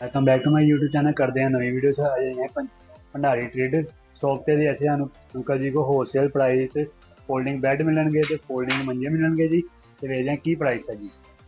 Welcome back to my YouTube channel. करते हैं नवी video से आज हैं भंडारी ट्रेड शॉप ते ऐसे अंकल जी को होलसेल प्राइस फोल्डिंग बैड मिलणगे ते फोल्डिंग मंजे मिलणगे जी। ते वेखते हैं की प्राइस है जी।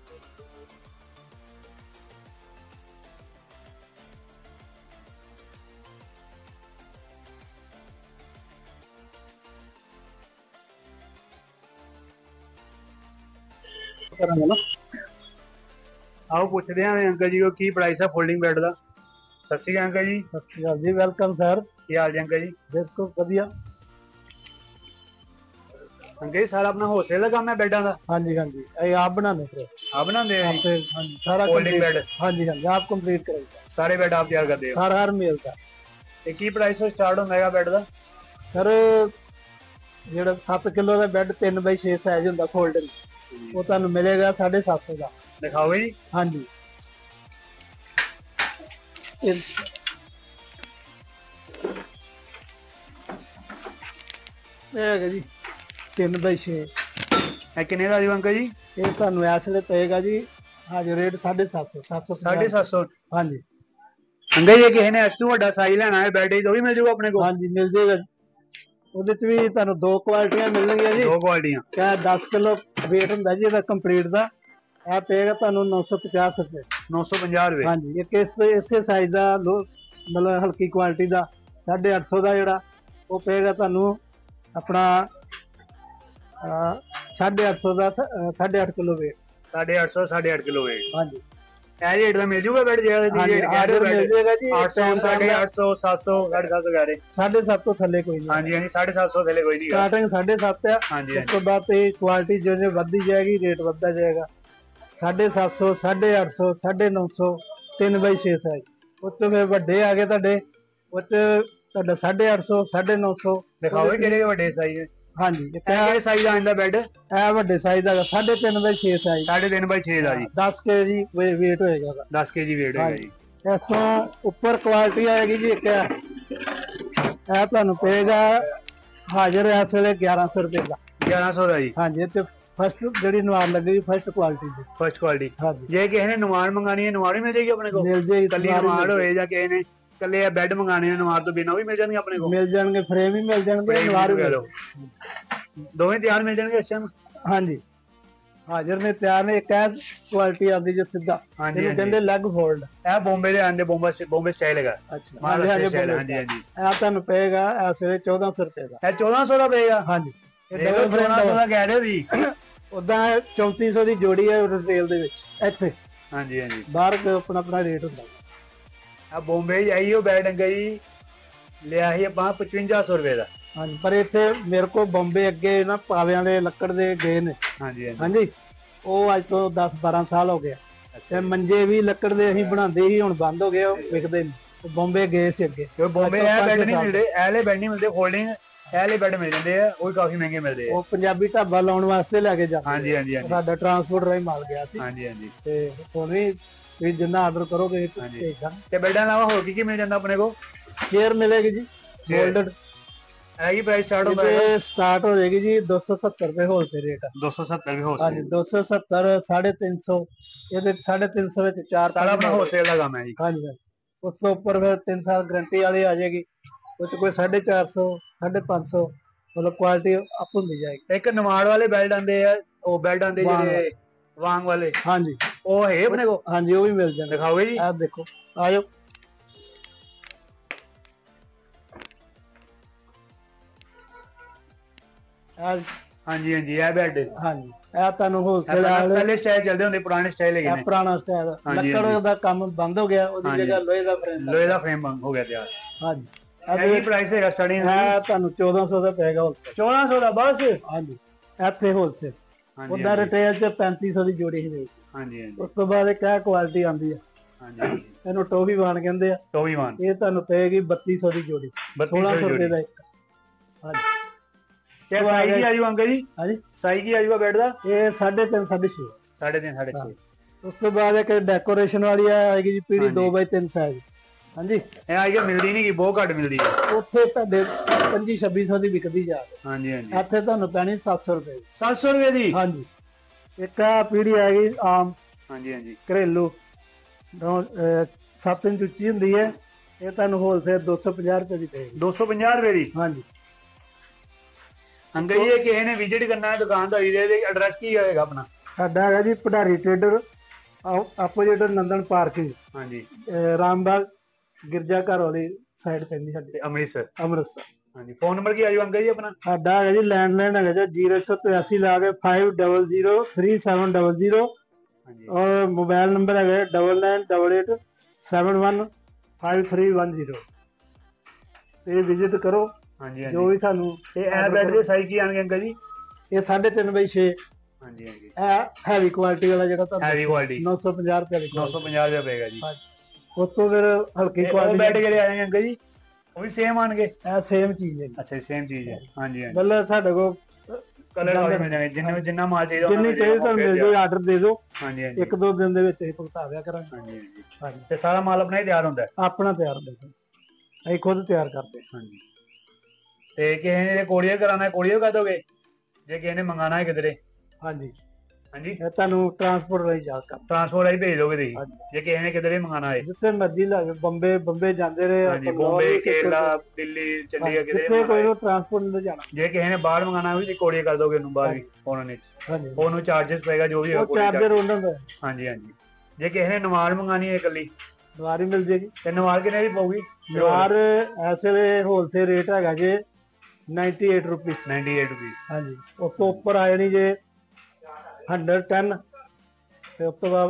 आओ पूछते हैं अंकल जी को की प्राइस है फोल्डिंग बैड का। सत श्री अकाल अंकल जी। सत श्री अकाल जी। Welcome sir. की हाल जी अंकल जी? बिल्कुल वधिया। अंकल जी सारा अपना होलसेल का काम है बेडा का? हाँ जी हाँ जी, ये आप बनाने फिर आप बनाते हो जी? हाँ जी, सारा फोल्डिंग कंप्लीट। बेड हाँ जी हाँ जी, आप कंप्लीट करेंगे। सारे बेड आप तैयार करते हो? सारा हर मेल का। ते की प्राइस स्टार्ट होंदा है बेड का? सर ਜਿਹੜਾ 7 किलो का बैड 3x6 साइज ਹੁੰਦਾ फोल्डिंग, वो ਤੁਹਾਨੂੰ मिलेगा 750 ਦਾ। दिखाओ जी। हाँ जी, ਇਹ ਹੈਗਾ ਜੀ 3x6। किन्ने का जी अंकल जी? ਇਹ ਤੁਹਾਨੂੰ ਇਸ ਵੇਲੇ ਪਏਗਾ ਜੀ ਅੱਜ ਰੇਟ 750 750। हाँ जी अंकल जी किसी ने इस तू ਵੱਡਾ ਸਾਈਜ਼ ਲੈਣਾ ਹੈ ਬੈਡ तो भी मिल जाएगा अपने को? हाँ जी मिल जाएगा। ਉਹਦੇ ਚ ਵੀ ਤੁਹਾਨੂੰ ਦੋ ਕੁਆਲਿਟੀਆਂ ਮਿਲਣਗੀਆਂ ਜੀ। दो क्वालिटियां। ਕਿਆ 10 ਕਿਲੋ weight ਹੁੰਦਾ ਜੀ ਇਹਦਾ ਕੰਪਲੀਟ ਦਾ। ਇਹ ਪਏਗਾ ਤੁਹਾਨੂੰ 950 ਰੁਪਏ। 950 रुपए। ਹਾਂਜੀ, ਇੱਕ ਇਸੇ ਸਾਈਜ਼ ਦਾ ਮਤਲਬ ਹਲਕੀ ਕੁਆਲਿਟੀ ਦਾ 850 ਦਾ ਜਿਹੜਾ ਉਹ ਪਏਗਾ ਤੁਹਾਨੂੰ ਆਪਣਾ 850 ਦਾ 8.5 ਕਿਲੋ weight। 850 8.5 kilo weight. ਹਾਂਜੀ ਇਹ ਰੇਟ ਦਾ ਮਿਲ ਜਾਊਗਾ ਬੈਡ ਜਿਹੜਾ ਦੀ ਰੇਟ ਕਹਿ ਰਹੇ ਹੋ ਮਿਲ ਜਾਏਗਾ ਜੀ। 800 850 700 750 ਕਹਿ ਰਹੇ। 7.5 ਤੋਂ ਥੱਲੇ ਕੋਈ ਨਹੀਂ। ਹਾਂਜੀ ਹਾਂਜੀ 750 ਥੱਲੇ ਕੋਈ ਨਹੀਂ। ਸਟਾਰਟਿੰਗ 7.5 ਆ। ਹਾਂਜੀ ਉਸ ਤੋਂ ਬਾਅਦ ਤੇ ਕੁਆਲਿਟੀ ਜਿਵੇਂ ਵੱਧਦੀ ਜਾਏਗੀ ਰੇਟ ਵੱਧਦਾ ਜਾਏਗਾ। 750 850 950 3x6 ਸਾਈਜ਼। ਉਸ ਤੋਂ ਫਿਰ ਵੱਡੇ ਆ ਗਏ ਤੁਹਾਡੇ, ਉਹ 'ਚ ਤੁਹਾਡਾ 850 950। ਦਿਖਾਓ ਕਿਹੜੇ ਵੱਡੇ ਸਾਈਜ਼? ਹਾਂਜੀ, ਇਹ ਕਿਹੜੇ ਸਾਈਜ਼ ਆਂਦਾ ਬੈਡ? ਇਹ ਵੱਡੇ ਸਾਈਜ਼ ਦਾ 3.5x6 ਸਾਈਜ਼। 3.5 ਬਾਈ 6 ਦਾ ਜੀ। 10 kg weight ਹੋਏਗਾ ਉਹਦਾ। 10 kg weight ਹੋਏਗਾ ਜੀ। ਇਸ ਤੋਂ ਉੱਪਰ ਕੁਆਲਿਟੀ ਆਏਗੀ ਜੀ ਇੱਕ ਇਹ ਤੁਹਾਨੂੰ ਪਏਗਾ ਹਾਜ਼ਰ ਇਸ ਵੇਲੇ 1100 ਰੁਪਏ ਦਾ। 1100 ਦਾ ਜੀ। ਹਾਂਜੀ, ਤੇ ਫਸਟ ਜਿਹੜੀ ਨਵਾਰ ਲੱਗੇਗੀ ਫਸਟ ਕੁਆਲਿਟੀ ਦੀ। First quality. ਹਾਂਜੀ, ਜੇ ਕਿਸੇ ਨੇ ਨਵਾਰ ਮੰਗਾਣੀ ਹੈ ਨਵਾਰ ਵੀ ਮਿਲ ਜਾਏਗੀ ਆਪਣੇ ਕੋਲ? ਮਿਲ ਜਾਏਗੀ। ਕੱਲੀ ਨਵਾਰ ਹੋਏ ਜਾਂ ਕਿਸੇ ਨੇ ਕੱਲੇ ਬੈੱਡ ਮੰਗਾਣੇ ਨੇ ਨਵਾਰ ਤੋਂ ਬਿਨਾਂ ਵੀ ਮਿਲ ਜਾਣਗੇ ਆਪਣੇ ਕੋਲ? ਮਿਲ ਜਾਣਗੇ, ਫਰੇਮ ਵੀ ਮਿਲ ਜਾਣਗੇ, ਨਵਾਰ ਵੀ। ਦੋਵੇਂ ਤਿਆਰ ਮਿਲ ਜਾਣਗੇ ਇਸ ਟਾਈਮ? ਹਾਂਜੀ, ਹਾਜ਼ਰ ਨੇ ਤਿਆਰ ਨੇ। ਇੱਕ ਐ ਕੁਆਲਿਟੀ ਆਉਂਦੀ ਜੇ ਸਿੱਧਾ, ਇਹਨੂੰ ਕਹਿੰਦੇ ਲੈਗ ਫੋਲਡ। ਇਹ ਬੰਬੇ ਦੇ ਆਂਦੇ ਬੰਬੇ ਸਟਾਈਲ ਹੈਗਾ। ਅੱਛਾ, ਹਾਂਜੀ ਹਾਂਜੀ। ਇਹ ਤੁਹਾਨੂੰ ਪਏਗਾ ਇਸ ਵੇਲੇ 1400 ਰੁਪਏ ਦਾ। ਇਹ 1400 ਦਾ ਪਏਗਾ? ਹਾਂਜੀ, ਇਹ ਡਬਲ ਫਰੇਮ ਦਾ ਕਹਿ ਰਹੇ ਹੋ ਜੀ। ਉਦਾਂ 3400 ਦੀ ਜੋੜੀ ਹੈ ਰਿਟੇਲ ਦੇ ਵਿੱਚ ਇੱਥੇ। ਹਾਂਜੀ ਹਾਂਜੀ, ਬਾਹਰ ਆਪਣਾ ਆਪਣਾ ਰੇਟ ਹੁੰਦਾ। ਆ ਬੰਬੇ ਆਈਓ ਬੈਡ ਗਈ ਲਿਆ ਸੀ ਆਪਾਂ 5500 ਰੁਪਏ ਦਾ। ਹਾਂਜੀ, ਪਰ ਇੱਥੇ ਮੇਰੇ ਕੋਲ ਬੰਬੇ ਅੱਗੇ ਨਾ ਪਾਵਿਆਂ ਦੇ ਲੱਕੜ ਦੇ ਗਏ ਨੇ। ਹਾਂਜੀ ਹਾਂਜੀ, ਉਹ ਅੱਜ ਤੋਂ 10-12 ਸਾਲ ਹੋ ਗਏ। ਤੇ ਮੰਜੇ ਵੀ ਲੱਕੜ ਦੇ ਅਸੀਂ ਬਣਾਉਂਦੇ ਸੀ, ਹੁਣ ਬੰਦ ਹੋ ਗਏ, ਉਹ ਵਿਕਦੇ ਨਹੀਂ। ਬੰਬੇ ਗਏ ਸੀ ਅੱਗੇ। ਬੰਬੇ ਇਹ ਬੈਡ ਨਹੀਂ ਮਿਲਦੇ, ਐਲੇ ਬੈਡ ਨਹੀਂ ਮਿਲਦੇ ਫੋਲਡਿੰਗ। ਐਲੇ ਬੈਡ ਮਿਲ ਜਾਂਦੇ ਆ, ਉਹ ਕਾਫੀ ਮਹਿੰਗੇ ਮਿਲਦੇ ਆ। ਉਹ ਪੰਜਾਬੀ ਢਾਬਾ ਲਾਉਣ ਵਾਸਤੇ ਲੈ ਕੇ ਜਾਂਦੇ। ਹਾਂਜੀ ਹਾਂਜੀ ਹਾਂਜੀ, ਸਾਡਾ ਟਰਾਂਸਪੋਰਟ ਰਾਹੀਂ ਮਾਲ ਗਿਆ ਸੀ। ਹਾਂਜੀ ਹਾਂਜੀ। ਤੇ ਹੁਣ ਵੀ ਤੁਸੀਂ ਜਿੰਨਾ ਆਰਡਰ ਕਰੋਗੇ ਭੇਜਦਾ। ਤੇ ਬੈਡਾਂ ਇਲਾਵਾ ਹੋਰ ਕੀ ਮਿਲ ਜਾਂਦਾ ਆਪਣੇ ਕੋਲ? ਚੇਅਰ ਮਿਲੇਗੀ ਜੀ ਗੋਲਡਨ। ਇਹ ਪ੍ਰਾਈਸ ਸਟਾਰਟ ਹੁੰਦਾ ਹੈ? ਸਟਾਰਟ ਹੋ ਜਾਏਗੀ ਜੀ 270 ਰੁਪਏ ਹੋਲਸੇਲ ਰੇਟ। 270 ਵੀ ਹੋ ਹਾਂਜੀ, 270 350। ਇਹਦੇ 350 ਵਿੱਚ 4 ਸਾਰਾ ਆਪਣਾ ਹੋਲਸੇਲ ਦਾ ਕੰਮ ਹੈ ਜੀ। ਹਾਂਜੀ, ਉਸ ਤੋਂ ਉੱਪਰ ਫਿਰ 3 ਸਾਲ ਗਰੰਟੀ ਵਾਲੀ ਆ ਜਾਏਗੀ। ਉਹ 'ਚ ਕੋਈ 450 550 ਮਤਲਬ ਕੁਆਲਿਟੀ ਅਪ ਹੁੰਦੀ ਜਾਏਗੀ। ਇੱਕ ਨਵਾੜ ਵਾਲੇ ਬੈਲਟ ਆਂਦੇ ਆ, ਉਹ ਬੈਲਟ ਆਂਦੇ ਜਿਹੜੇ ਵਾਂਗ ਵਾਲੇ। ਹਾਂਜੀ, ਉਹ ਹੈ ਆਪਣੇ ਕੋਲ? ਹਾਂਜੀ, ਉਹ ਵੀ ਮਿਲ ਜਾਂਦੇ। ਦਿਖਾਓਗੇ ਜੀ? ਆਹ ਦੇਖੋ, ਆਜੋ। ਹਾਂਜੀ ਹਾਂਜੀ, ਇਹ ਬੈਡ। ਹਾਂਜੀ, ਇਹ ਤੁਹਾਨੂੰ ਹੋਲਸੇਲ ਪਹਿਲੇ ਸਟਾਈਲ ਚੱਲਦੇ ਹੁੰਦੇ, ਪੁਰਾਣੇ ਸਟਾਈਲ ਹੈਗੇ ਨੇ। ਪੁਰਾਣਾ ਸਟਾਈਲ। ਲੱਕੜ ਦਾ ਕੰਮ ਬੰਦ ਹੋ ਗਿਆ, ਉਹਦੀ ਜਗ੍ਹਾ ਲੋਹੇ ਦਾ ਫਰੇਮ। ਲੋਹੇ ਦਾ ਫਰੇਮ ਹੋ ਗਿਆ ਤਿਆਰ। ਹਾਂਜੀ, ਇਹ ਪ੍ਰਾਈਸ ਹੈਗਾ ਸਟਾਰਟਿੰਗ? ਇਹ ਤੁਹਾਨੂੰ 1400 ਦਾ ਪਏਗਾ ਹੋਲਸੇਲ। 1400 ਦਾ ਬਸ? ਹਾਂਜੀ, ਇੱਥੇ ਹੋਲਸੇਲ। ਉਹਦਾ ਰਿਟੇਲ 'ਚ 3500 ਦੀ ਜੋੜੀ ਹੀ। ਹਾਂਜੀ ਹਾਂਜੀ। ਉਸ ਤੋਂ ਬਾਅਦ ਇੱਕ ਇਹ ਕੁਆਲਿਟੀ ਆਉਂਦੀ ਹੈ। ਹਾਂਜੀ, ਇਹਨੂੰ ਟੋਫੀ ਵਾਨ ਕਹਿੰਦੇ ਆ। ਟੋਫੀ ਵਾਨ। ਇਹ ਤੁਹਾਨੂੰ ਪਏਗੀ 3200 ਦੀ ਜੋੜੀ। 1600 ਰੁਪਏ ਦਾ ਇੱਕ। ਹਾਂਜੀ, ਤੇ ਸਾਈਜ਼ ਕੀ ਆਜੂ ਅੰਕਲ ਜੀ? ਹਾਂਜੀ, ਸਾਈਜ਼ ਕੀ ਆਜੂਗਾ ਬੈਡ ਦਾ? ਇਹ 3.5 6.5। 3.5 6.5। ਉਸ ਤੋਂ ਬਾਅਦ ਇੱਕ ਡੈਕੋਰੇਸ਼ਨ ਵਾਲੀ ਆਏਗੀ ਜੀ ਪੀੜੀ 2x3 ਸਾਈਜ਼। ਹਾਂਜੀ, ਇਹ ਆਈ ਮਿਲਦੀ ਨਹੀਂ, ਬਹੁਤ ਘੱਟ ਮਿਲਦੀ ਹੈ। ਉੱਥੇ ਤੁਹਾਡੇ 2500 ਦੀ ਵਿਕਦੀ ਜਾ ਰਹੀ। ਹਾਂਜੀ ਹਾਂਜੀ, ਇੱਥੇ ਤੁਹਾਨੂੰ ਪੈਣੀ 700 ਰੁਪਏ। 700 ਰੁਪਏ ਦੀ? ਹਾਂਜੀ, ਇੱਕ ਆ ਪੀੜੀ ਆਏਗੀ ਆਮ। ਹਾਂਜੀ ਹਾਂਜੀ, ਘਰੇਲੂ 7 ਇੰਚ ਉੱਚੀ ਹੁੰਦੀ ਹੈ। ਇਹ ਤੁਹਾਨੂੰ ਹੋਲਸੇਲ 250 ਰੁਪਏ ਦੀ ਪਏਗੀ। 250 ਰੁਪਏ ਦੀ। ਹਾਂਜੀ ਅੰਕਲ ਜੀ, ਇਹ ਕਿਸੇ ਨੇ ਵਿਜ਼ਿਟ ਕਰਨਾ ਹੈ ਦੁਕਾਨ ਦਾ, ਇਹਦੇ ਐਡਰੈਸ ਕੀ ਹੋਏਗਾ ਆਪਣਾ? ਸਾਡਾ ਹੈਗਾ ਜੀ Bhandari trader, opposite Nandan parking, ਹਾਂਜੀ, ਰਾਮਬਾਗ ਗਿਰਜਾ ਘਰ ਵਾਲੀ ਸਾਈਡ ਪੈਂਦੀ ਸਾਡੀ, ਤੇ ਅੰਮ੍ਰਿਤਸਰ। ਹਾਂਜੀ, ਫੋਨ ਨੰਬਰ ਕੀ ਆ ਜੀ ਅੰਕਲ ਜੀ ਆਪਣਾ? ਸਾਡਾ ਹੈਗਾ ਜੀ ਲੈਂਡਲਾਈਨ ਹੈਗਾ ਜੀ 0183 ਲਾ ਕੇ 5003700, ਹਾਂਜੀ, ਔਰ ਮੋਬਾਈਲ ਨੰਬਰ ਹੈਗਾ 9988715310। ਤੇ ਵਿਜ਼ਿਟ ਕਰੋ। ਹਾਂਜੀ, ਜੋ ਹਾਂਜੀ। ਵੀ ਸਾਨੂੰ ਤੇ ਇਹ ਬੈੱਡ ਦੇ ਸਾਈਜ਼ ਕੀ ਆਣਗੇ ਅੰਕਲ ਜੀ? ਇਹ 3.5x6। ਹਾਂਜੀ, ਹਾਂਜੀ। ਇਹ ਹੈਵੀ ਕੁਆਲਿਟੀ ਵਾਲਾ ਜਿਹੜਾ ਤੁਹਾਨੂੰ ਹੈਵੀ ਕੁਆਲਿਟੀ 950 ਰੁਪਏ ਦੀ 950 ਰੁਪਏ ਪਏਗਾ ਜੀ। ਉਸ ਤੋਂ ਫਿਰ ਹਲਕੀ ਤੇ ਉਹ ਕੁਆਲਿਟੀ ਬੈੱਡ ਜਿਹੜੇ ਆਣਗੇ ਅੰਕਲ ਜੀ, ਉਹ ਵੀ ਸੇਮ ਆਣਗੇ? ਇਹ ਸੇਮ ਚੀਜ਼ ਹੈ ਜੀ। ਅੱਛਾ, ਸੇਮ ਚੀਜ਼ ਹੈ। ਹਾਂਜੀ, ਹਾਂਜੀ। ਮਤਲਬ ਸਾਡੇ ਕੋਲ ਕਲਰ ਵਾਲੇ ਮਿਲ ਜਾਣਗੇ, ਜਿੰਨਾ ਮਾਲ ਚਾਹੀਦਾ ਜਿੰਨੀ ਚਾਹੀਦੀ ਤੁਹਾਨੂੰ ਮਿਲ ਜਾਊ, ਆਰਡਰ ਦੇ ਦਿਓ। ਹਾਂਜੀ, ਹਾਂਜੀ। 1-2 ਦਿਨ ਦੇ ਵਿੱਚ ਅਸੀਂ ਭੁਗਤਾ ਦਿਆ ਕਰਾਂਗੇ। ਹਾਂਜੀ, ਹਾਂਜੀ। ਹਾਂਜੀ, ਤੇ ਸਾਰਾ ਮਾਲ ਆਪਣਾ ਹੀ ਤਿਆਰ ਹੁੰਦਾ ਹੈ? ਆਪਣਾ ਤਿਆਰ ਹੁੰਦਾ, ਅਸੀਂ ਖੁਦ ਤਿਆਰ ਕਰਦੇ। ਹਾਂਜੀ। ਤੇ ਕਿਸੇ ਨੇ ਕੋਰੀਅਰ ਕਰਾਉਣਾ, ਕੋਰੀਅਰ ਕਰ ਦੋਗੇ ਜੇ ਕਿਸੇ ਨੇ ਮੰਗਾਣਾ ਹੈ ਕਿਧਰੇ? ਹਾਂਜੀ, ਹਾਂਜੀ, ਇਹ ਤੁਹਾਨੂੰ ਟਰਾਂਸਪੋਰਟ ਰਾਹੀਂ ਜਾ ਕਰ, ਟਰਾਂਸਪੋਰਟ ਰਾਹੀਂ ਭੇਜ ਦੋਗੇ ਤੁਸੀਂ ਜੇ ਕਿਸੇ ਨੇ ਕਿਧਰੇ ਮੰਗਾਣਾ ਹੈ? ਜਿੱਥੇ ਮਰਜ਼ੀ ਲੈ ਜਾਓ। ਬੰਬੇ ਜਾਂਦੇ ਰਹੇ ਹਾਂਜੀ, ਆਪਾਂ, ਬੰਬੇ, ਕੇਰਲਾ, ਦਿੱਲੀ, ਚੰਡੀਗੜ੍ਹ, ਕਿਧਰੇ ਕਿਤੇ ਮੰਗਾਣਾ ਕੋਈ ਹੈ? ਨੂੰ ਟਰਾਂਸਪੋਰਟ ਨਹੀਂ ਜਾਣਾ। ਜੇ ਕਿਸੇ ਨੇ ਬਾਹਰ ਮੰਗਾਣਾ ਵੀ ਤੁਸੀਂ ਕੋਰੀਅਰ ਕਰ ਦੋਗੇ ਉਹਨੂੰ ਬਾਹਰ ਵੀ ਫੋਰਨ ਵਿੱਚ? ਹਾਂਜੀ, ਉਹਨੂੰ ਚਾਰजेस ਪਏਗਾ ਜੋ ਵੀ ਹੋਗਾ ਉਹ ਕੋਰੀਅਰ ਚਾਰਜਰ ਚਾਰਜ? ਉਹਨਾਂ ਦਾ ਹਾਂਜੀ, ਹਾਂਜੀ। ਜੇ ਕਿਸੇ ਨੇ ਨਵਾਰ ਮੰਗਾਣੀ ਹੈ ਇਕੱਲੀ, ਨਵਾਰ ਹੀ ਮਿਲ ਜੇਗੀ। ਤੇ ਨਵਾਰ ਕਿੰਨੇ ਦੀ ਪਊਗੀ? ਨਵਾਰ ਇਸ ਵੇਲੇ ਹੋਲਸੇਲ ਰੇਟ ਹੈਗਾ ਜੇ 98 ਰੁਪਏ। 98 ਰੁਪਏ। ਹਾਂਜੀ, ਉਸ ਤੋਂ ਉੱਪਰ ਆ ਜਾਣੀ ਜੇ 110, ਤੇ ਉਸ ਤੋਂ ਬਾਅਦ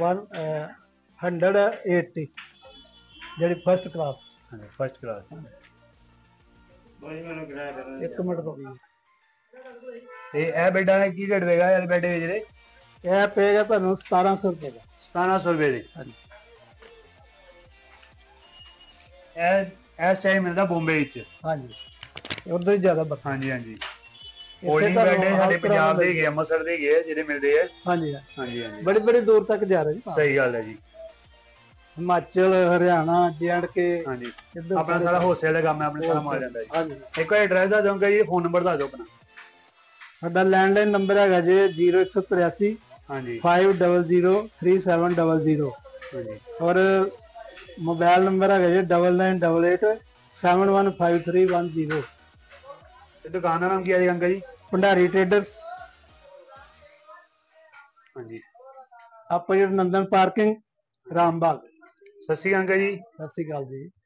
180 ਜਿਹੜੀ ਫਸਟ ਕਲਾਸ। ਹਾਂਜੀ, ਫਸਟ ਕਲਾਸ। ਇੱਕ ਮਿੰਟ ਰੁਕੋ। ਤੇ ਇਹ ਬੈਡਾਂ ਦਾ ਕੀ ਰੇਟ ਪਏਗਾ? ਇਹ ਬੈਡ ਜਿਹੜੇ ਇਹ ਪਏਗਾ ਤੁਹਾਨੂੰ 1700 ਰੁਪਏ ਦਾ। 1700 ਰੁਪਏ ਦੇ। ਹਾਂਜੀ, ਇਹ ਚਾਹੀ ਮਿਲਦਾ ਬੰਬੇ ਵਿੱਚ? ਹਾਂਜੀ, ਉਧਰ ਹੀ ਜ਼ਿਆਦਾ ਬਤਾ। ਹਾਂਜੀ, ਹਾਂਜੀ। ਫੋਲਡਿੰਗ ਬੈਡ ਸਾਡੇ ਪੰਜਾਬ ਦੇ ਹੈਗੇ, ਅੰਮ੍ਰਿਤਸਰ ਦੇ ਹੈਗੇ ਜਿਹੜੇ ਮਿਲਦੇ ਆ। ਹਾਂਜੀ, ਹਾਂਜੀ, ਹਾਂਜੀ। ਬੜੀ ਦੂਰ ਤੱਕ ਜਾ ਰਹੇ ਜੀ। ਸਹੀ ਗੱਲ ਹੈ ਜੀ। ਹਿਮਾਚਲ, ਹਰਿਆਣਾ, J&K। ਹਾਂਜੀ, ਆਪਣਾ ਸਾਰਾ ਹੋਲਸੇਲ ਦਾ ਕੰਮ ਹੈ, ਆਪਣੇ ਸਾਰਾ ਮਾਲ ਜਾਂਦਾ ਜੀ। ਹਾਂਜੀ, ਇੱਕ ਵਾਰ ਐਡਰੈਸ ਦੱਸ ਦਿਓ ਜੀ, ਫੋਨ ਨੰਬਰ ਦੱਸ ਦਿਓ ਆਪਣਾ। ਸਾਡਾ ਲੈਂਡਲਾਈਨ ਨੰਬਰ ਹੈਗਾ ਜੀ 0183 ਹਾਂਜੀ, 5003700, ਹਾਂਜੀ। ਔਰ ਮੋਬਾਈਲ ਨੰਬਰ ਹੈਗਾ ਜੀ 9988715310। ਤੇ ਦੁਕਾਨ ਦਾ ਨਾਮ ਕੀ ਹੈ ਜੀ ਅੰਕਲ ਜੀ? ਭੰਡਾਰੀ ਟ੍ਰੇਡਰਸ, ਹਾਂਜੀ, ਆਪੋਜੀਟ ਨੰਦਨ ਪਾਰਕਿੰਗ, ਰਾਮਬਾਗ। ਸਤਿ ਸ਼੍ਰੀ ਅਕਾਲ ਅੰਕਲ ਜੀ। ਸਤਿ ਸ਼੍ਰੀ ਅਕਾਲ ਜੀ।